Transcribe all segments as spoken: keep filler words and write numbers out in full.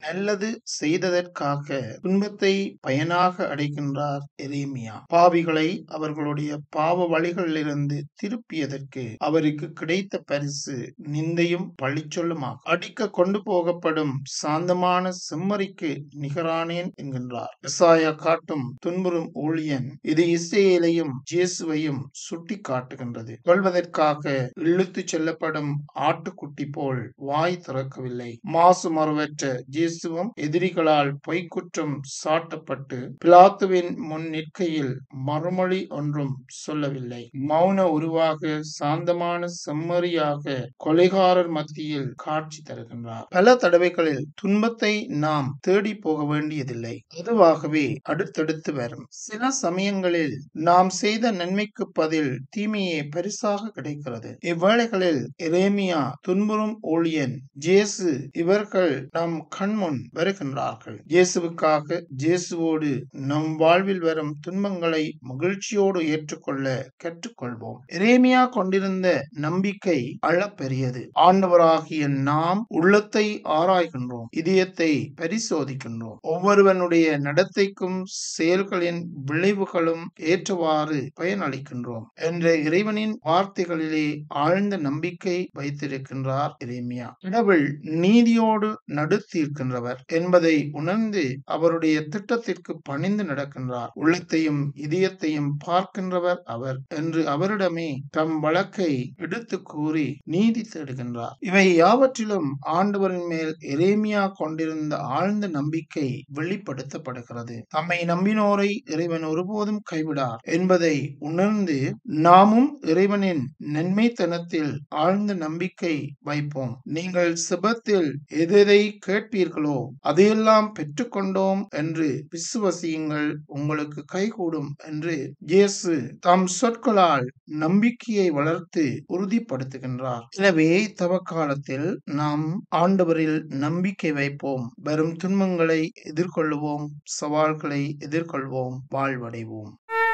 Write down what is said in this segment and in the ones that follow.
நல்லது செய்ததற்காக துன்பத்தை பயனாக அடைகின்றார் எரேமியா. பாவிகளை அவர்களுடைய பாவ வழிகளிலிருந்து திருப்பியதற்கு அவருக்கு கிடைத்த பரிசு நிந்தையும் பழிச்சொல்லுமாகும். அடிக்க கொண்டு போகப்படும் சாந்தமான செம்மறிக்கு நிகரானேன் என்கின்றார். எசாயா காட்டும் துன்புறும் ஊழியன் இது இஸ்ரவேலையும் இயேசுவையும் சுட்டி காட்டுகின்றது. கொல்வதற்காக இழுத்து செல்லப்படும் ஆட்டுக்குட்டி போல் வாய் திறக்கவில்லை. மாசு மறுவற்ற இயேசுவும் எதிரிகளால் பொய்க்குற்றம் சாட்டப்பட்டு பிலாத்துவின் முன் நிற்கையில் மறுமொழி ஒன்றும் சொல்லவில்லை. மௌன உருவாக சாந்தமான செம்மறியாக கொலைகாரர் மத்தியில் காட்சி தருகின்றார். பல தடவைகளில் துன்பத்தை நாம் தேடி போக வேண்டியதில்லை, அதுவாகவே அடுத்தடுத்து வரும். சில சமயங்களில் நாம் செய்த நன்மைக்கு பதில் தீமையே பரிசாக கிடைக்கிறது. இவ்வேளைகளில் எரேமியா துன்புறும் ஊழியன் இயேசு இவர்கள் நம் கண்முன் வருகின்றார்கள். இயேசுவுக்காக இயேசுவோடு நம் வாழ்வில் வரும் துன்பங்களை மகிழ்ச்சியோடு ஏற்றுக்கொள்ள கற்றுக்கொள்வோம். எரேமியா கொண்டிருந்த நம்பிக்கை அளப்பெரியது. ஆண்டவராகிய நாம் உள்ளத்தை ஆராய்கின்றோம், இதயத்தை பரிசோதிக்கின்றோம். ஒவ்வொருவனுடைய நடத்தைக்கும் செயல்களின் விளைவுகளும் ஏற்றவாறு பயனளிக்கின்றோம் என்ற இறைவனின் வார்த்தைகளிலே ஆழ்ந்த நம்பிக்கை வைத்திருக்கின்றார் எரேமியா. கடவுள் நீதியோடு நடுத்தீர்க்கின்றவர் என்பதை உணர்ந்து அவருடைய திட்டத்திற்கு பணிந்து நடக்கின்றார். உள்ளத்தையும் இதயத்தையும் பார்க்கின்றவர் அவர் என்று அவரிடமே தம் வழக்கை எடுத்து கூறி நீதி தேடுகின்றார். இவை யாவற்றிலும் ஆண்டவரின் மேல் எரேமியா கொண்டிருந்த ஆழ்ந்த நம்பிக்கை வெளிப்படுத்தப்படுகிறது. தம்மை நம்பினோரை இறைவன் ஒருபோதும் கைவிடார் என்பதை உணர்ந்து நாமும் இறைவனின் நன்மைத்தனத்தில் ஆழ்ந்த நம்பிக்கை வைப்போம். நீங்கள் செபத்தில் எதை கேட்பீர்களோ அதையெல்லாம் பெற்றுக்கொண்டோம் என்று விசுவசியுங்கள், உங்களுக்கு கைகூடும் என்று இயேசு தம் சொற்களால் நம்பிக்கையை வளர்த்து உறுதிப்படுத்துகின்றார். எனவே தவக்காலத்தில் நாம் ஆண்டவரில் நம்பிக்கை வைப்போம். வரும் துன்பங்களை எதிர்கொள்வோம், சவால்களை எதிர்கொள்வோம், வாழ்வடைவோம்.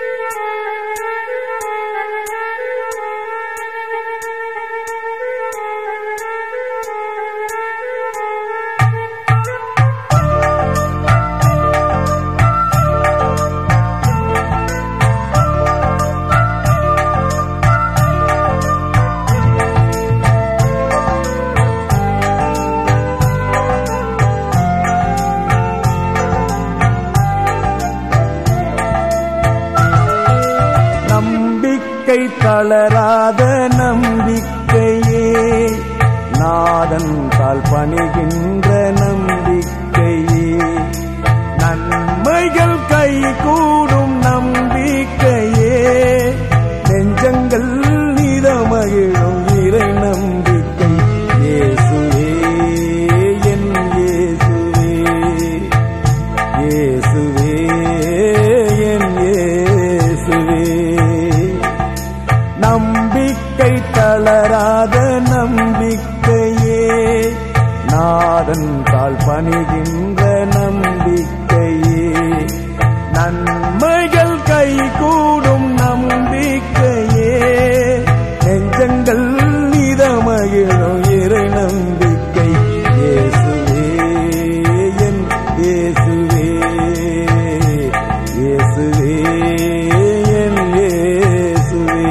தளராத நம்பிக்கையே நாதன் கால் பணிகின்ற நம்பிக்கையே நன்மைகள் கை கூடும் நம்பிக்கையே நெஞ்சங்கள் நிதமகிழும் இறை நம்பிக்கை இயேசுவே என் இயேசுவே இயேசுவே என் இயேசுவே நம்பிக்கை தளராத நம்பிக்கையே நாதன் தாள் பணிகின்ற நம்பிக்கையே நன்மைகள் கை கூடும் நம்பிக்கையே நெஞ்சங்கள் நிதமகிழும் இறை நம்பிக்கை இயேசுவே என் இயேசுவே இயேசுவே என் இயேசுவே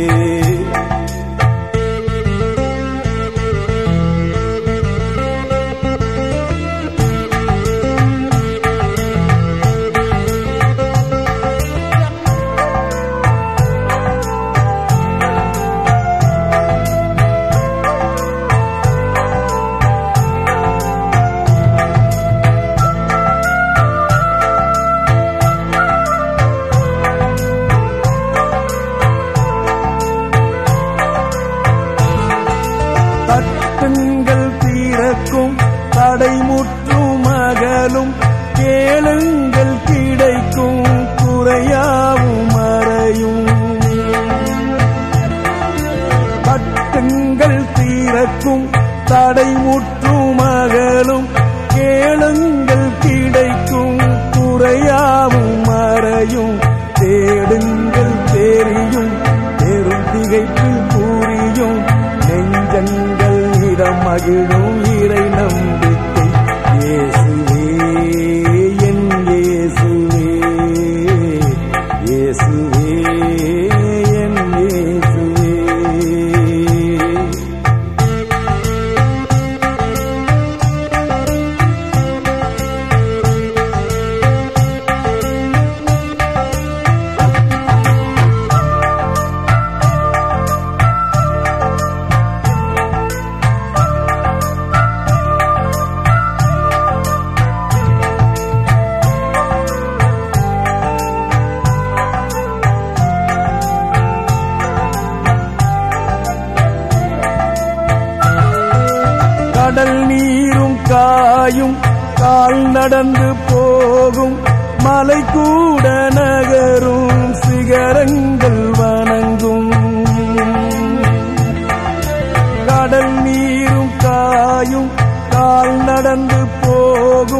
தட்டுங்கள் தீரக்கும் தடைமுற்றும் அகலும் கேளுங்கள் கிடைக்கும் குறையாவும் மறையும் தட்டுங்கள் தீரக்கும் தடைமுற்றும் அகலும் கேளுங்கள் கிடைக்கும் குறையாவும் மறையும் தேடுங்கள் தெரியும் பெரும் திகைப்பில் கூறியும் நெஞ்சங்கள் இடம் மகிழும் இறை நம்பிக்கை இயேசு கால் நடந்து போகும் மலை கூட நகரும் சிகரங்கள் வணங்கும் கடல் நீரும் காயும் கால் நடந்து போகும்